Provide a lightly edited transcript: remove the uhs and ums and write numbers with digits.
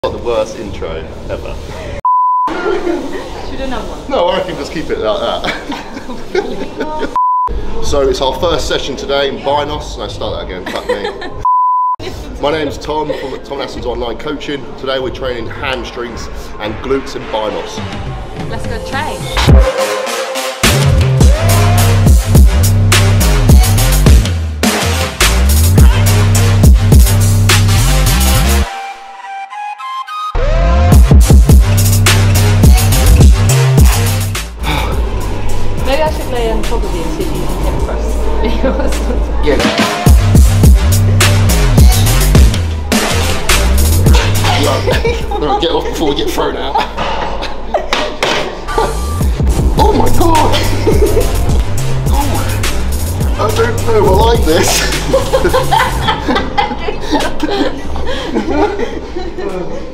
Not the worst intro ever. Should we do another one? No, I reckon just keep it like that. So it's our first session today in BINOUS. No, start that again, fuck me. My name's Tom from Tom&Aston's online coaching. Today we're training hamstrings and glutes in BINOUS. Let's go train. Maybe I should lay on top of you so you can hip thrust. Yeah. No, get off before we get thrown out. Oh my god! Oh, I don't know if I like this.